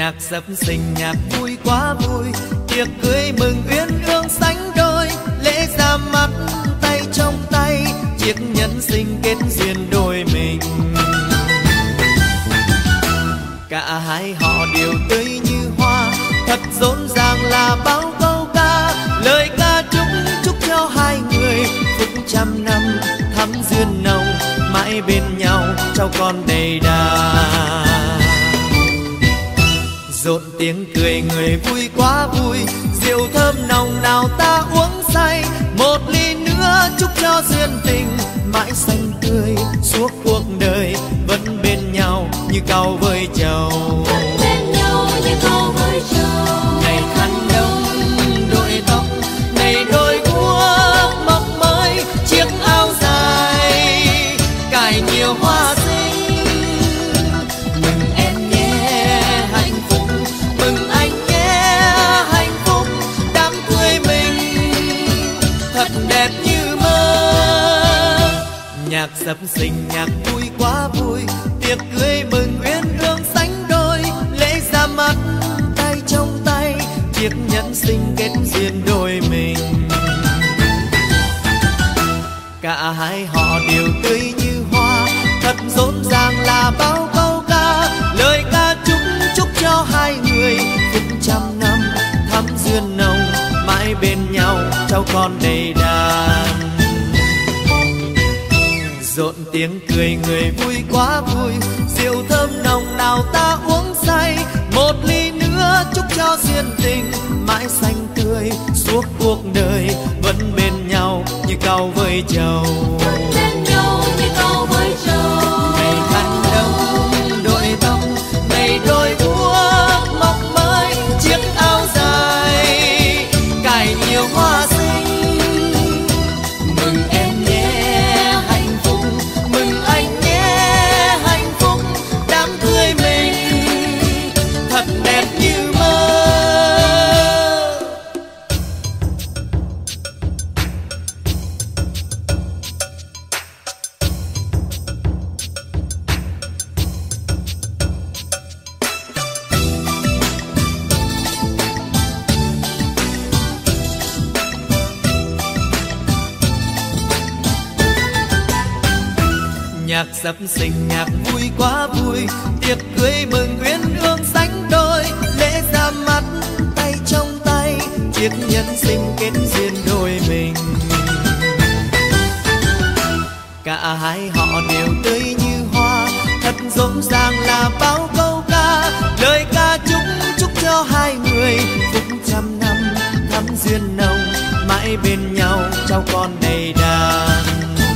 Nhạc sập sình nhạc vui quá vui, tiệc cưới mừng uyên ương sánh đôi, lễ ra mắt tay trong tay, chiếc nhẫn sinh kết duyên đôi mình. Cả hai họ đều tươi như hoa, thật rộn ràng là bao câu ca, lời ca chúc cho hai người phúc trăm năm thắm duyên nồng, mãi bên nhau cháu con đầy đà. Rộn tiếng cười người vui quá vui, rượu thơm nồng nào ta uống say, một ly nữa chúc cho duyên tình mãi xanh tươi suốt cuộc đời, vẫn bên nhau như cau với trầu. Ngày khăn đông đội tóc, ngày đôi guốc mọc mới, chiếc áo dài cài nhiều hoa xinh. Mừng em nhé hạnh phúc, mừng anh nhé hạnh phúc, đám cưới mình thật đẹp như mơ. Nhạc sập sình nhạc vui quá vui, tiệc cưới mừng uyên ương sánh đôi, lễ ra mắt tay trong tay, chiếc nhẫn sinh kết duyên đôi mình. Cả hai họ đều tươi như hoa, thật rộn ràng là bao câu ca, lời ca chúc cho hai người phúc trăm năm thắm duyên nồng, mãi bên nhau cháu con đầy đàn. Rộn tiếng cười người vui quá vui, rượu thơm nồng nào ta uống say, một ly nữa chúc cho duyên tình mãi xanh tươi suốt cuộc đời, vẫn bên nhau như cau với trầu. Ngày khăn đông đội tóc, ngày đôi guốc mọc mới, chiếc áo dài cài nhiều hoa xinh. Mừng em nhé hạnh phúc, mừng anh nhé hạnh phúc, đám cưới mình thật đẹp như mơ. Nhạc sập sình nhạc vui quá vui, tiệc cưới mừng uyên ương sánh đôi, lễ ra mắt tay trong tay, chiếc nhẫn sinh kết duyên đôi mình. Cả hai họ đều tươi như hoa, thật rộn ràng là bao câu ca, lời ca chúc cho hai người phúc trăm năm thắm duyên nồng, mãi bên nhau cháu con đầy đàn.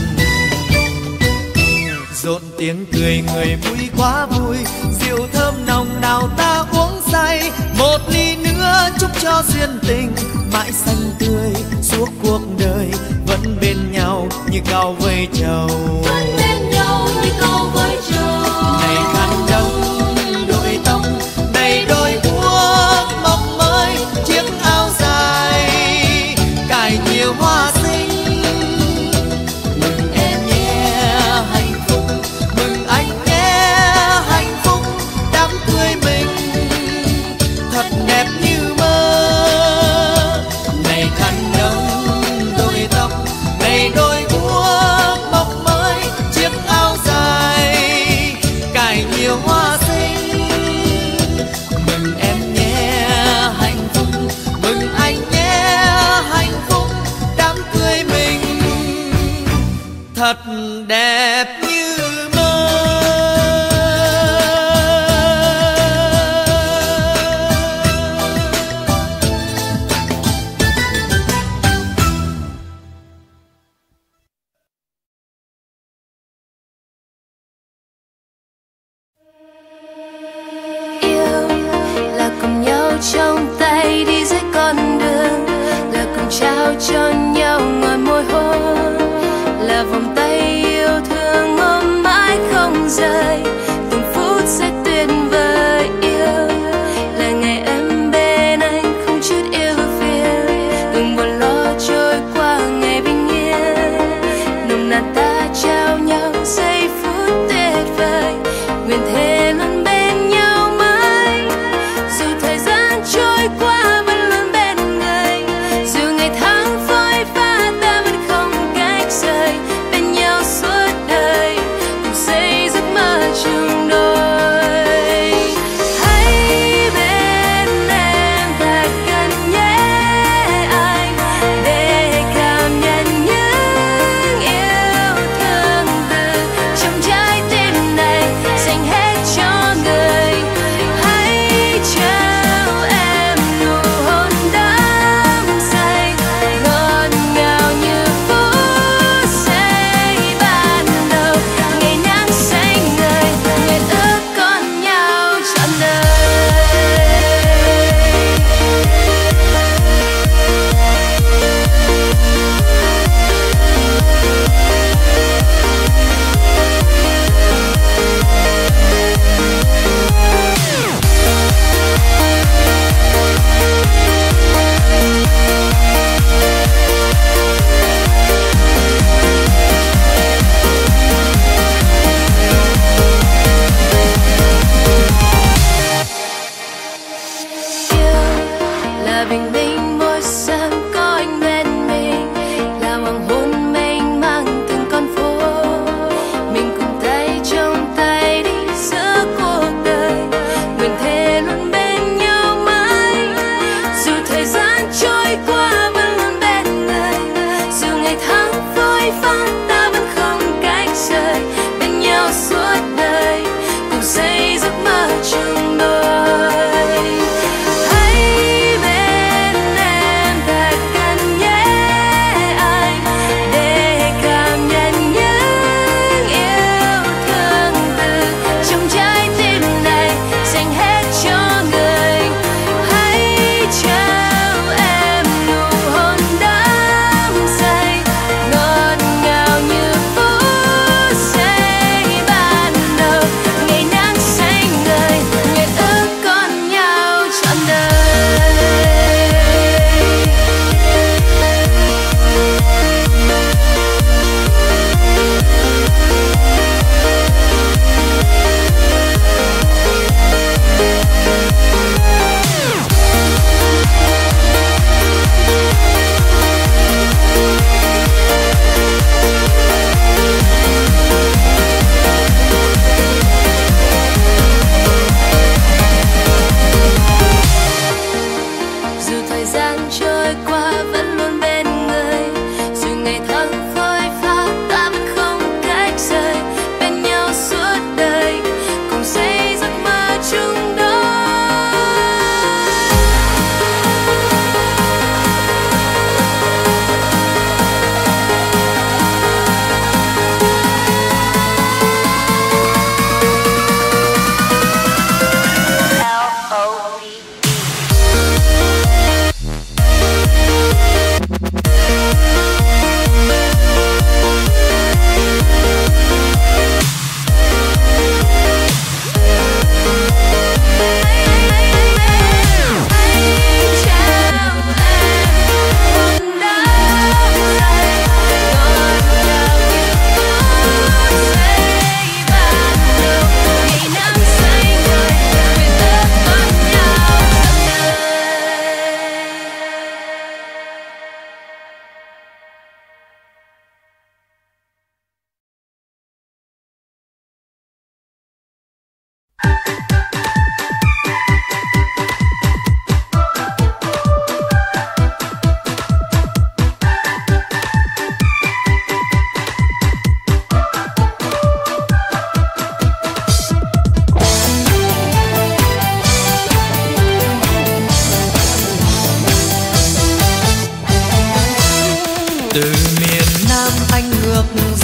Rộn tiếng cười người vui quá vui, rượu thơm nồng nào ta uống say, một ly nữa chúc cho duyên tình mãi xanh tươi suốt cuộc đời, vẫn bên nhau như cau với trầu. Ngày khăn đông đội tóc, ngày đôi guốc mọc mới, chiếc áo dài cài nhiều hoa xinh. Thật đẹp như mơ. Yêu là cùng nhau trong tay đi dưới con đường, là cùng trao cho nhau ngồi môi hôn, là vòng tay yêu thương ôm mãi không rời, từng phút sẽ tuyệt vời. Yêu là ngày em bên anh không chút yêu phiền, đừng buồn lo trôi qua ngày bình yên, nồng nàn ta trao nhau giây phút tuyệt vời, nguyện thề luôn bên nhau mãi,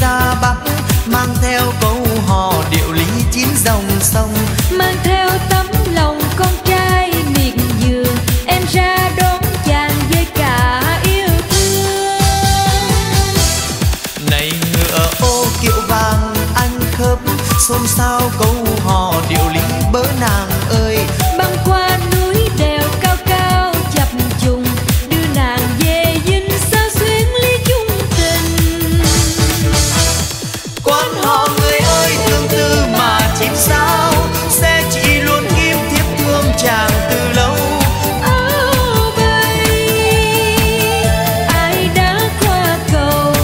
ra Bắc, mang theo câu hò điệu lý chín dòng sông. Mang theo tấm lòng con trai miệt vườn, em ra đón chàng với cả yêu thương. Này ngựa ô kiệu vàng anh khớp, xôn xao câu hò điệu lý bớ nàng ơi. Băng qua núi đèo cao cao chập trùng, đưa nàng về dinh sao xuyến ly chung tình. Quan họ người ơi tương tư mà chim sao, sẽ chỉ luôn kim thiếp thương chàng từ lâu. Áo bay ai đã qua cầu,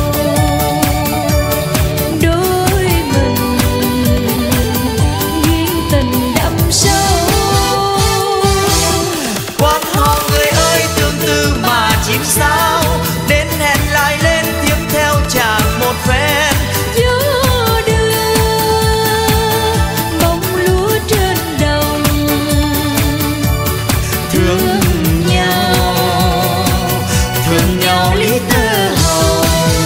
đôi mình duyên tình đậm sâu. Quan họ người ơi tương tư mà chim sao, đến hẹn lại lên tiếp theo chàng một phen. Gió đưa bông lúa trên đồng, Thương nhau lý tơ hồng.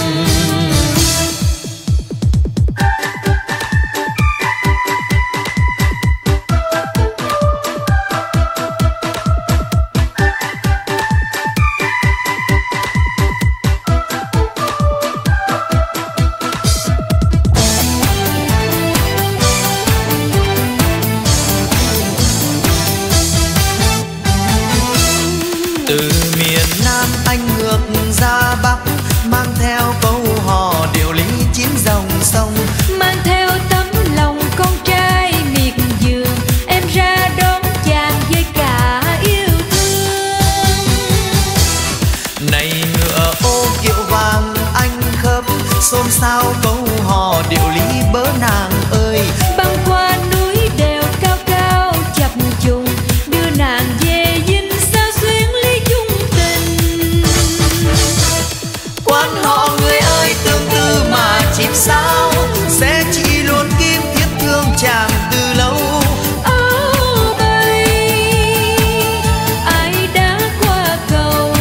Từ miền Nam anh ngược ra Bắc, mang theo câu hò điệu lý chín dòng sông. mang theo tấm lòng con trai miệt vườn, em ra đón chàng với cả yêu thương. Này ngựa ô kiệu vàng anh khớp, xôn xao câu hò điệu lý bớ nàng ơi. Băng qua núi đèo cao cao chập trùng, đưa nàng về dinh sao xuyến ly chung tình. Quan họ người ơi tương tư mà chim sao, sẽ chỉ luôn kim thiết thương chàng từ lâu. Áo bay ai đã qua cầu,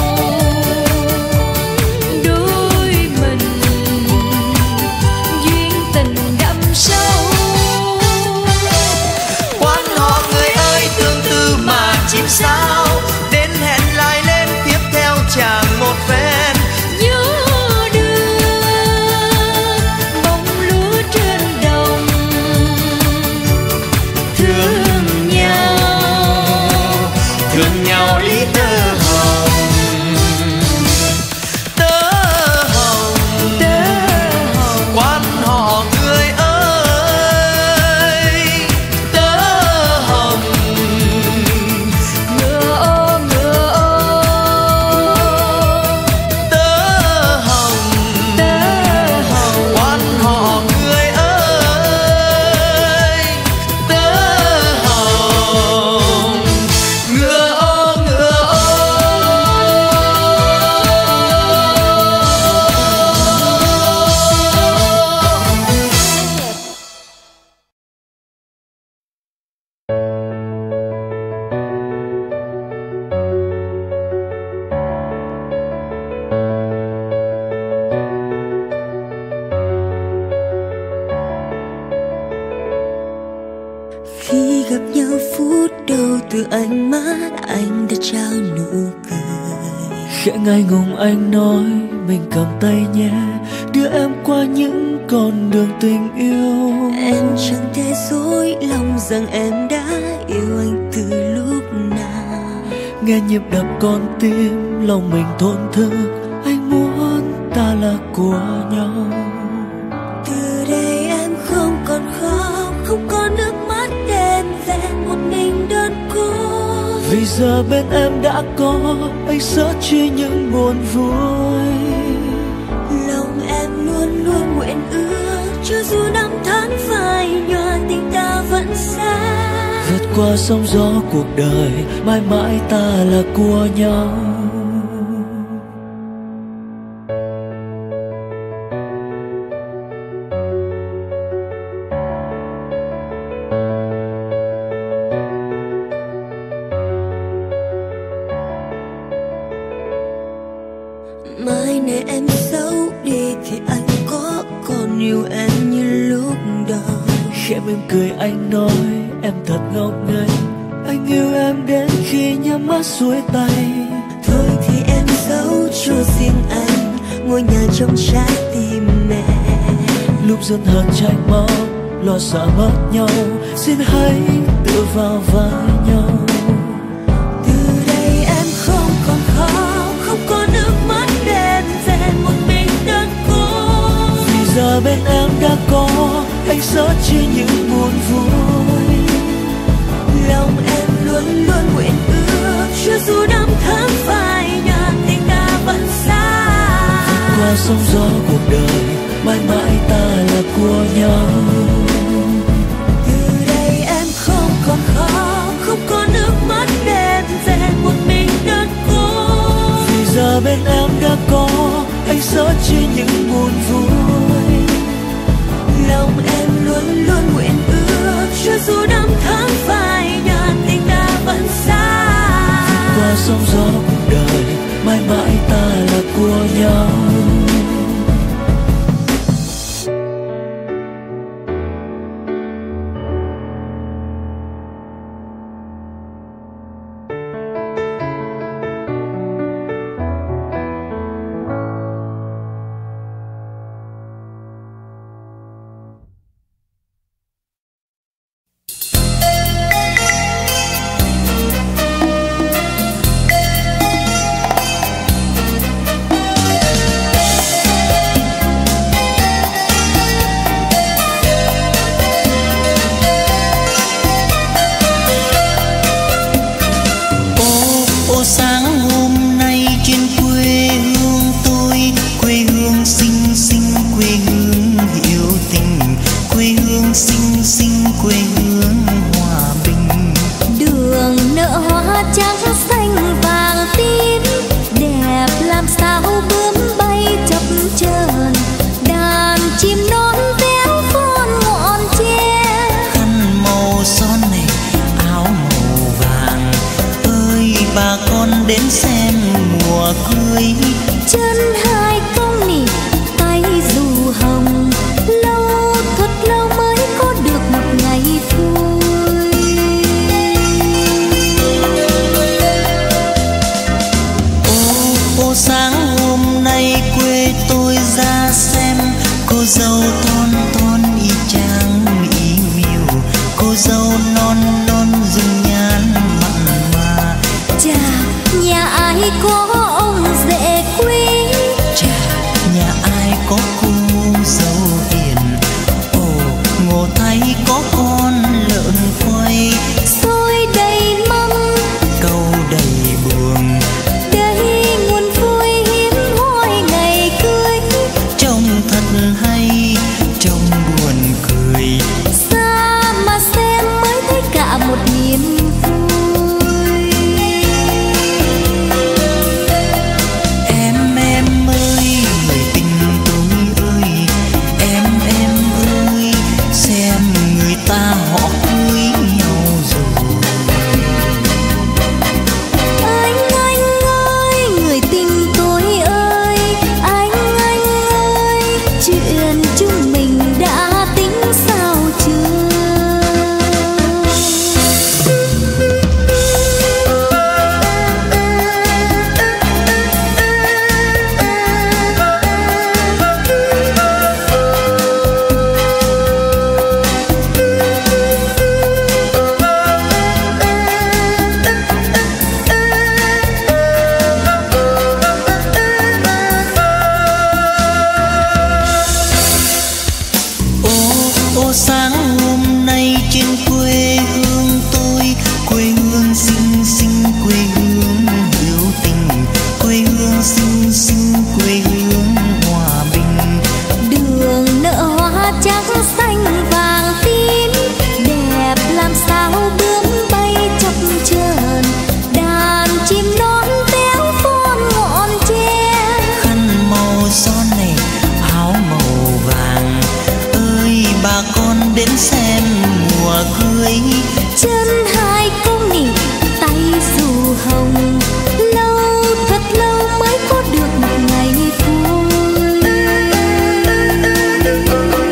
đôi mình duyên tình đậm sâu. Quan họ người ơi tương tư mà chim sao, đến hẹn lại lên tiếp theo chàng một phen. Gió đưa bông lúa trên đồng, Thương nhau lý tơ hồng. Tơ hồng, quan họ người ơi. Tơ hồng, ngựa ô ngựa ô, tơ hồng, quan họ người ơi. Tơ hồng, ngựa ô ngựa ô. Khi gặp nhau phút đầu từ ánh mắt anh đã trao nụ cười. Khẽ ngại ngùng anh nói mình cầm tay nhé, đưa em qua những con đường tình yêu. Em chẳng thể dối lòng rằng em đã yêu anh từ lúc nào. Nghe nhịp đập con tim lòng mình thổn thức, anh muốn ta là của nhau. Từ đây em không còn khóc, không có nước mắt đêm về một mình đơn côi. Vì giờ bên em đã có anh sẽ chia những buồn vui. Lòng em luôn luôn nguyện ước, cho dù năm tháng phai nhòa tình ta vẫn xa. Vượt qua sóng gió cuộc đời, mãi mãi ta là của nhau. Mai này em xấu đi thì anh có còn yêu em như lúc đầu. Khẽ mỉm cười anh nói em thật ngốc nghếch, anh yêu em đến khi nhắm mắt xuôi tay. Thôi thì em giấu cho riêng anh ngôi nhà trong trái tim mẹ. Lúc dần hờn tranh máu, lo sợ mất nhau, xin hãy tựa vào vai nhau. Từ đây em không còn khóc, không có nước mắt đen rèn một mình đơn côi. Vì giờ bên em đã có anh sợ chỉ những buồn vui. Lòng em luôn luôn nguyện ước, cho dù năm tháng phai nhạt tình ta vẫn xa. Qua sóng gió cuộc đời, mãi mãi ta là của nhau. Từ đây em không còn khóc, không có nước mắt đen rèn một mình đơn côi. Vì giờ bên em đã có anh sợ chỉ những buồn vui. Lòng em luôn luôn nguyện ước, cho dù năm tháng phai nhạt tình ta vẫn xa. Qua sóng gió cuộc đời, mãi mãi ta là của nhau. Lâu mới có được một ngày vui.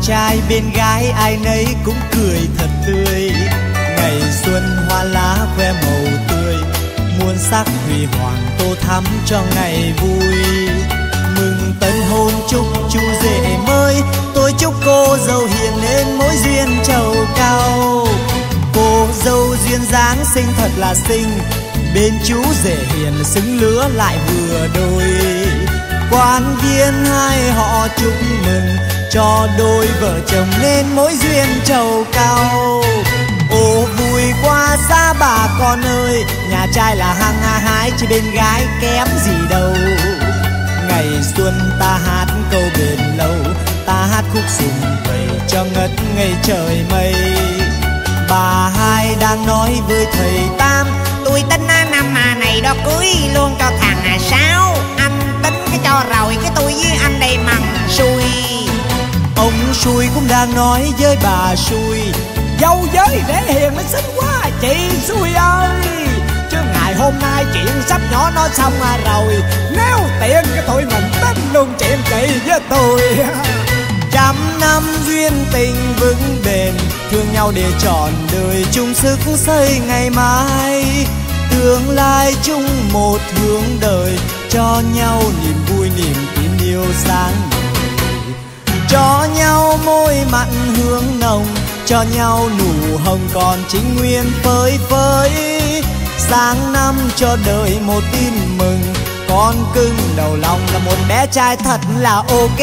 trai bên gái ai nấy cũng cười thật tươi. Ngày xuân hoa lá khoe màu tươi, muôn sắc huy hoàng tô thắm cho ngày vui. Mừng tân hôn chúc chú rể mới, tôi chúc cô dâu hiền nên mối duyên trầu cao. Cô dâu duyên dáng xinh thật là xinh, bên chú rể hiền xứng lứa lại vừa đôi. Quan viên hai họ chúc mừng cho đôi vợ chồng nên mối duyên trầu cao. Ô vui quá xa bà con ơi, nhà trai là hăng hái chứ bên gái kém gì đâu. Ngày xuân ta hát câu bền lâu, ta hát khúc sùng vầy cho ngất ngây trời mây. Bà hai đang nói với thầy Tam, tôi tính năm này đó cưới luôn cho thằng Sáu. Anh tính cái cho rồi cái tôi với anh đây mằng xui. Ông xui cũng đang nói với bà xui, dâu với để hiền nó xinh quá chị xui ơi. Chứ ngày hôm nay chuyện sắp nhỏ nó xong rồi, nếu tiện cái tụi mình tính luôn chuyện chị với tôi. trăm năm duyên tình vững bền, thương nhau để trọn đời chung sức xây ngày mai. Tương lai chung một hướng đời, cho nhau niềm vui niềm tin yêu sáng ngời. Cho nhau môi mặn hương nồng, cho nhau nụ hồng còn chính nguyên phơi phới. Sáng năm cho đời một tin mừng, con cưng đầu lòng là một bé trai thật là ok.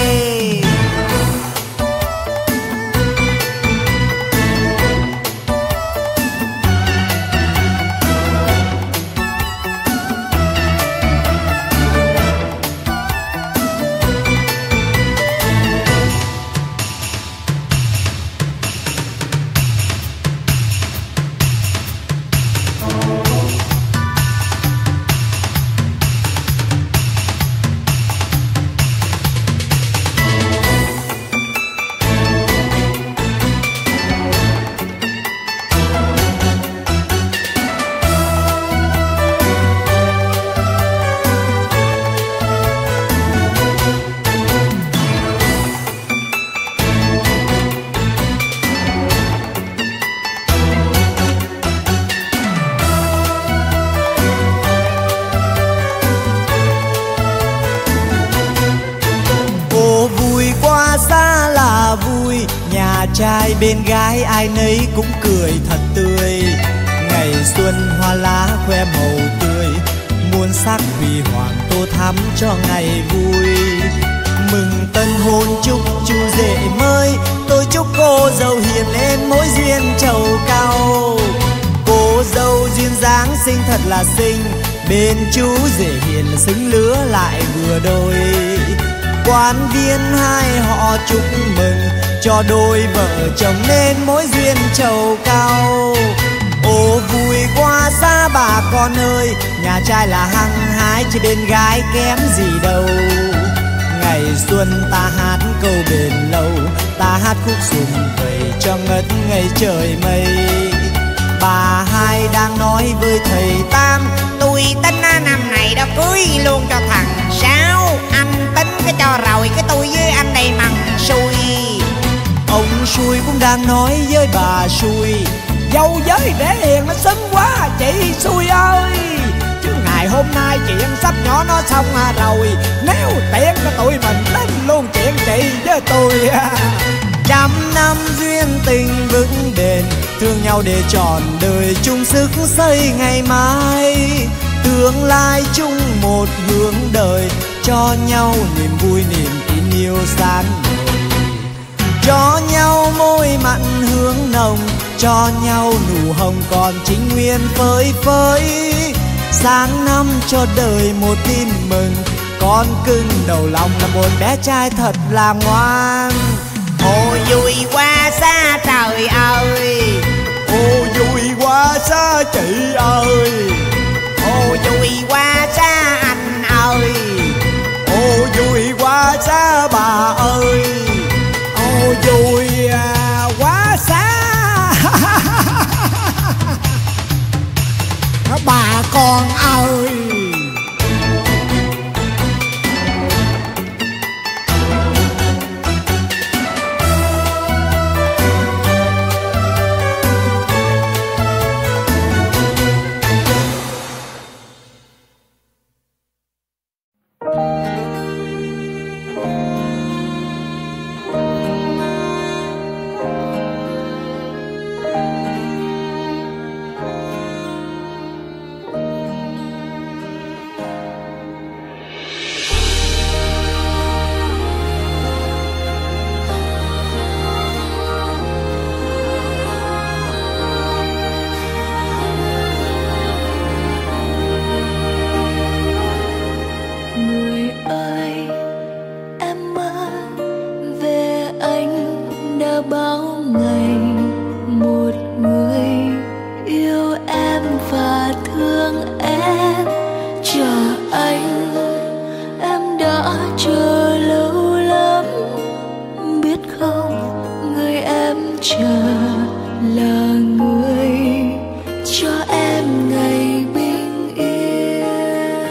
Trai bên gái ai nấy cũng cười thật tươi. Ngày xuân hoa lá khoe màu tươi, muôn sắc huy hoàng tô thắm cho ngày vui. Mừng tân hôn chúc chú rể mới, tôi chúc cô dâu hiền lên mối duyên trầu cao. Cô dâu duyên dáng xinh thật là xinh, bên chú rể hiền xứng lứa lại vừa đôi. Quan viên hai họ chúc mừng cho đôi vợ chồng nên mối duyên trầu cao. Ô vui quá xa bà con ơi, nhà trai là hăng hái chứ bên gái kém gì đâu. Ngày xuân ta hát câu bền lâu, ta hát khúc sùng vầy cho ngất ngây trời mây. Bà hai đang nói với thầy Tam, tôi tính năm này đó cưới luôn cho thằng Sáu. Anh tính cái cho rồi cái tôi với anh đây mằng xui. Ông xui cũng đang nói với bà xui, dâu với để hiền nó xinh quá chị xui ơi. Chứ ngày hôm nay chuyện sắp nhỏ nó xong rồi, nếu tiện cái tụi mình tính luôn chuyện chị với tôi. trăm năm duyên tình vững bền, thương nhau để trọn đời chung sức xây ngày mai. Tương lai chung một hướng đời, cho nhau niềm vui niềm tin yêu sáng ngời. Cho nhau môi mặn hương nồng, cho nhau nụ hồng còn chính nguyên phơi phới. Sáng năm cho đời một tin mừng, con cưng đầu lòng là một bé trai thật là ngoan. Ô vui quá xa trời ơi, ô vui quá xa chị ơi, ô vui quá xa anh ơi, ô vui quá xa bà ơi, ô vui quá xa bà con ơi. đã bao ngày một người yêu em và thương em. Chờ anh, em đã chờ lâu lắm. Biết không, người em chờ là người cho em ngày bình yên.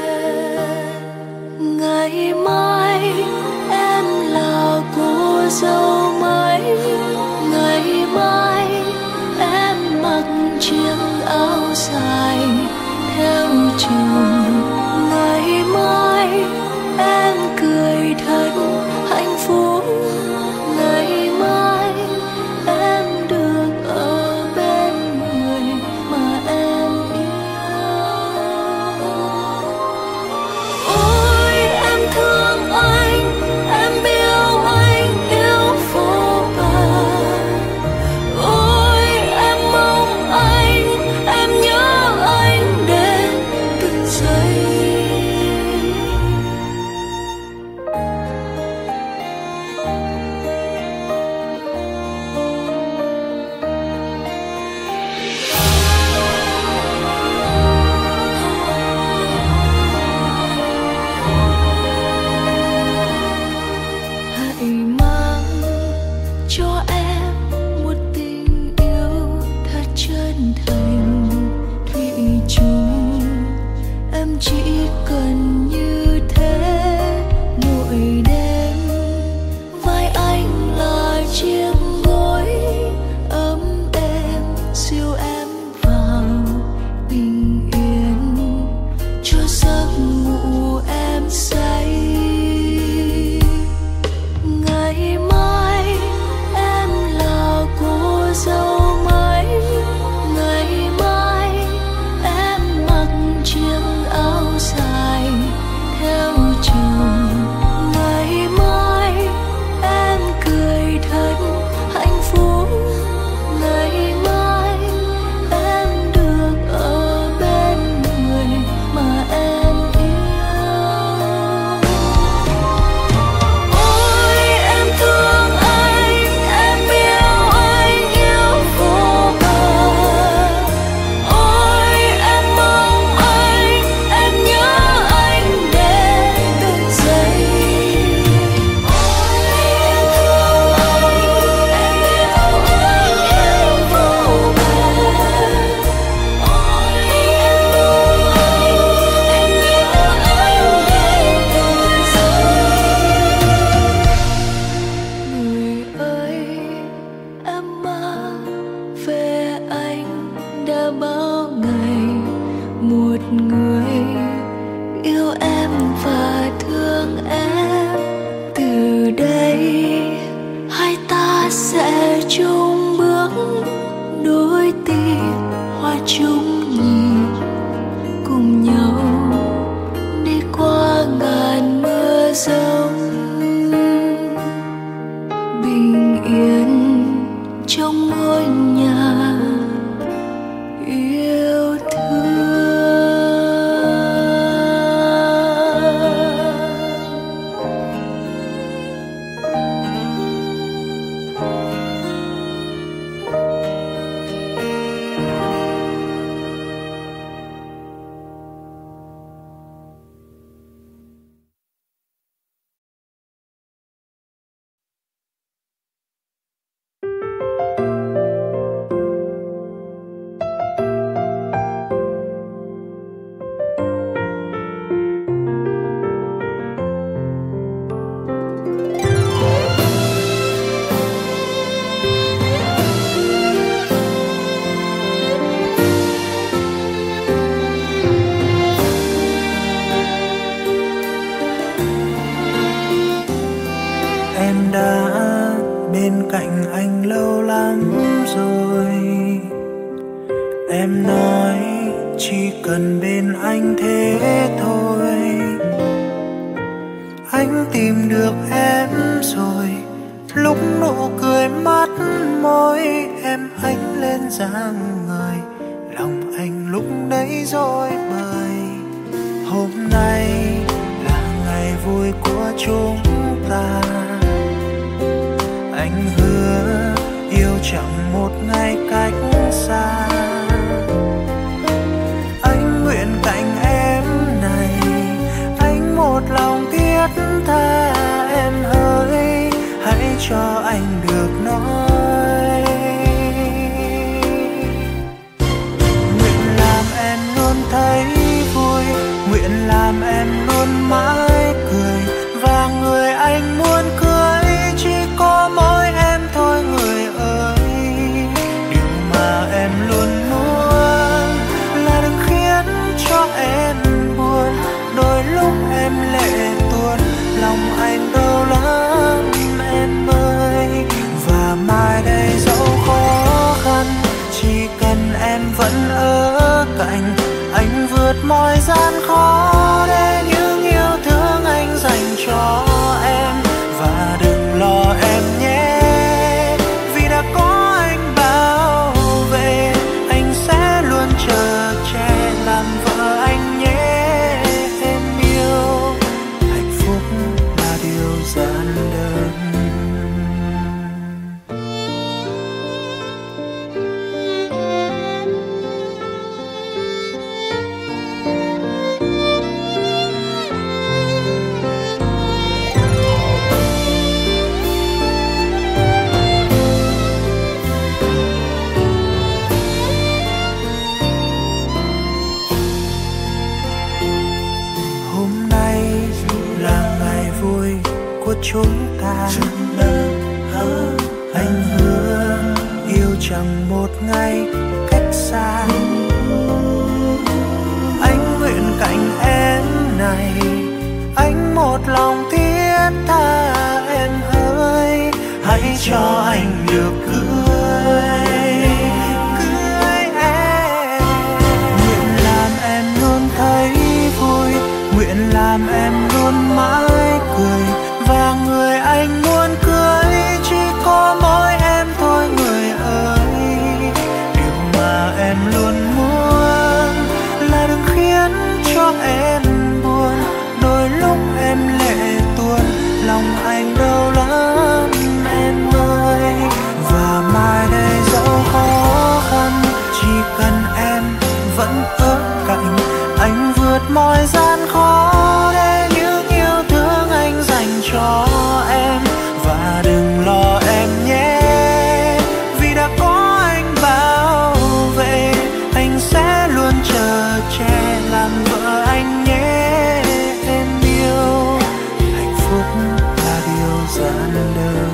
Ngày mai em là cô dâu mới. Ngày mai em mặc chiếc áo dài theo chồng. Ngày mai em cười thật hạnh phúc. Ngày mai em được ở bên người mà em yêu. Ôi em thương anh, em yêu anh yêu vô bờ. Ôi em mong anh, em nhớ anh đến từng giây. Hãy mang cho em một tình yêu thật chân thành thủy chung. Em chỉ cần như thế mỗi đêm. Vai anh là chiếc gối ấm êm dìu em vào bình yên, cho giấc ngủ em say. Ngày mai em là cô dâu mới. Ngày mai em mặc chiếc áo dài theo chồng. Ngày mai em cười thật hạnh phúc. Ngày mai em được ở bên người mà em yêu. Ôi em thương anh, em yêu anh yêu vô bờ. Ôi em mong anh, em nhớ anh đến từng giây. Ôi em thương anh, em yêu anh yêu vô bờ. Ôi em mong anh, em nhớ anh đến từng giây. Người ơi, em mang về anh đã bao ngày một người yêu em và thương em. Từ đây hai ta sẽ chung bước, đôi tim hoa chung nhịp, cùng nhau đi qua ngàn mưa giông. Bình yên trong ngôi nhà yêu thương. Em đã bên cạnh anh lâu lắm rồi. Em nói chỉ cần bên anh thế thôi. Anh tìm được em rồi, lúc nụ cười mắt môi em ánh lên dáng người, lòng anh lúc đấy rối bời. Hôm nay là ngày vui của chúng ta, anh hứa chẳng một ngày cách xa. Anh nguyện cạnh em này, anh một lòng thiết tha. Em hỡi hãy cho anh được nói, nguyện làm em luôn thấy vui, nguyện làm em luôn mãi cười. Và người anh muốn cưới chỉ có mỗi em thôi người ơi. Điều mà em luôn muốn là đừng khiến cho em buồn. Đôi lúc em lệ tuôn, lòng anh đau lắm em ơi. Và mai đây dẫu khó khăn, chỉ cần em vẫn ở cạnh, anh vượt mọi gian khó để những yêu thương anh dành cho em. Và đừng lo em nhé, vì đã có anh bảo vệ, anh sẽ luôn chờ che làm vợ anh nhé. Em yêu, hạnh phúc là điều giản đơn. Chúng ta anh hứa yêu chẳng một ngày cách xa. Anh nguyện cạnh em này, anh một lòng thiết tha. Em ơi hãy cho anh được cưới em. Nguyện làm em luôn thấy vui, nguyện làm em luôn mãi cười. Và người anh muốn cưới chỉ có mỗi em thôi người ơi. Điều mà em luôn muốn là đừng khiến cho em buồn. Đôi lúc em lệ tuôn, lòng anh đau lắm em ơi. Và mai đây dẫu khó khăn, chỉ cần em vẫn ở cạnh, anh vượt mọi gian khó để những yêu thương anh dành cho em. Và đừng lo em nhé, vì đã có anh bảo vệ, anh sẽ luôn chờ che làm vợ anh nhé. Em yêu, hạnh phúc là điều giản đơn.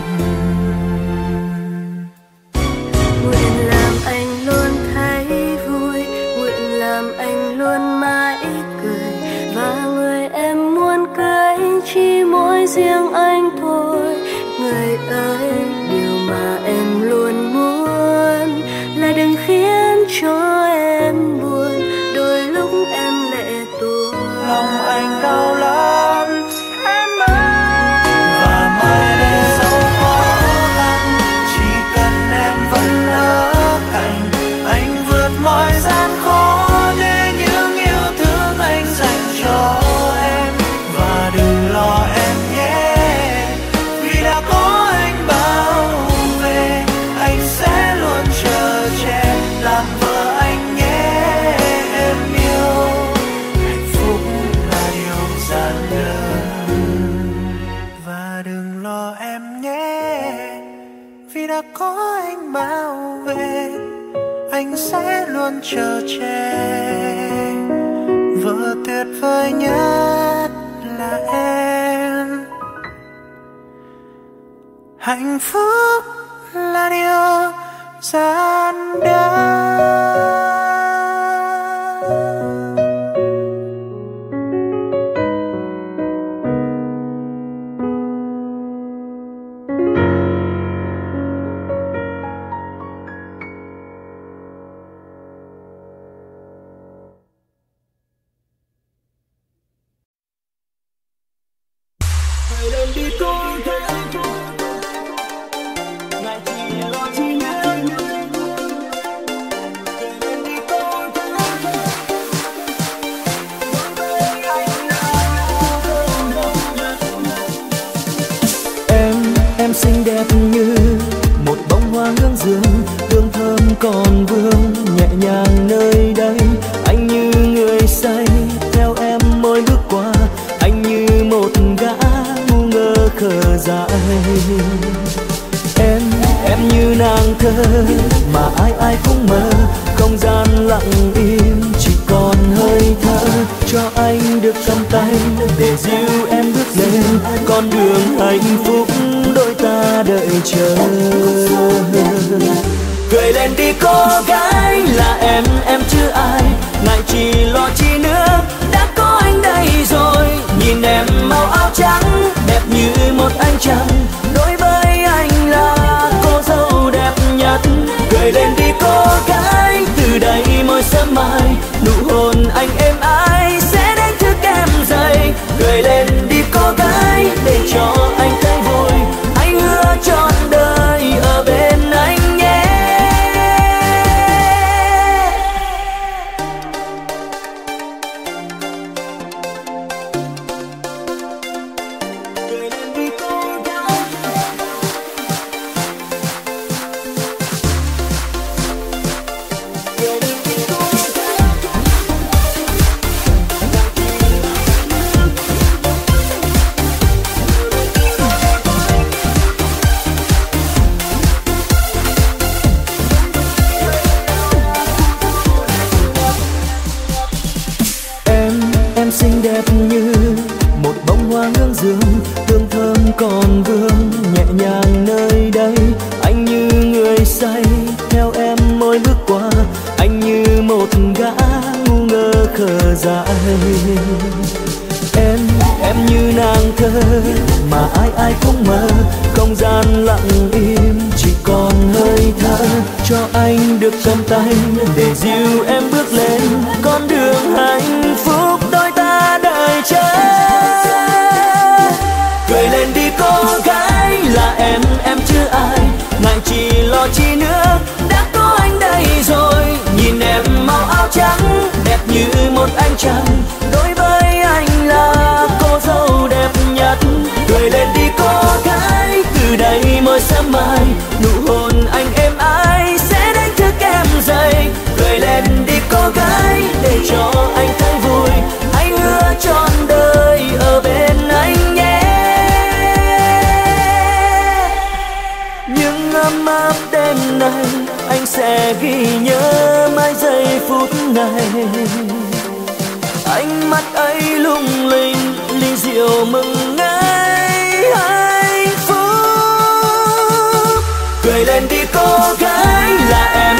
Nguyện làm anh luôn thấy vui, nguyện làm anh luôn mãi cười. Và người em muốn cưới chỉ mỗi riêng anh thôi người ơi. Điều mà em luôn muốn là đừng khiến cho em buồn. Đôi lúc em lệ tuôn, lòng anh đau lắm em ơi. Và mai đây dẫu khó khăn, chỉ cần em vẫn ở cạnh, anh vượt mọi gian khó để những yêu thương anh dành cho em. Và đừng lo em nhé, vì đã có anh bảo vệ, anh sẽ luôn chờ che làm vợ anh nhé. Em yêu, hạnh phúc là điều giản đơn. Và đừng lo em nhé, vì đã có anh bảo vệ, anh sẽ luôn chờ che. Vợ tuyệt vời nhất là em, hạnh phúc là điều giản đơn. còn vương nhẹ nhàng nơi đây. Anh như người say theo em mỗi bước qua, anh như một gã ngu ngơ khờ dại. Em như nàng thơ mà ai ai cũng mơ, không gian lặng im chỉ còn hơi thở. Cho anh được cầm tay để dìu em bước lên con đường hạnh phúc đôi ta đợi chờ. Cười lên đi cô gái, là em chứ ai, ngại chi lo chi nữa, đã có anh đây rồi. Nhìn em màu áo trắng đẹp như một ánh trăng, đối với anh là cô dâu đẹp nhất. Cười lên đi cô gái, từ đây mỗi sớm mai nụ hôn anh êm ái sẽ đánh thức em dậy. Cười lên đi cô gái để cho anh thấy vui, anh hứa trọn đời ở bên anh nhé. Xinh đẹp như một bông hoa hương dương, hương thơm còn vương nhẹ nhàng nơi đây. Anh như người say theo em mỗi bước qua, anh như một gã ngu ngơ khờ dại. Em như nàng thơ mà ai ai cũng mơ, không gian lặng im chỉ còn hơi thở. Cho anh được cầm tay để dìu em bước lên con đường hạnh phúc đôi ta đợi chờ. Cười lên đi cô gái, là em chứ ai, ngại chi lo chi nữa, đã có anh đây rồi. Nhìn em màu áo trắng đẹp như một ánh trăng, đối với anh là cô dâu đẹp nhất. Cười lên đi cô gái, từ đây mỗi sớm mai nụ hôn anh êm ái sẽ đánh thức em dậy. Cười lên đi cô gái để cho anh thấy vui, anh hứa trọn đời ở bên anh nhé. Những ấm áp đêm nay anh sẽ ghi nhớ mãi giây phút này. Ánh mắt ấy lung linh ly rượu mừng ngày hạnh phúc. Cười lên đi cô gái, là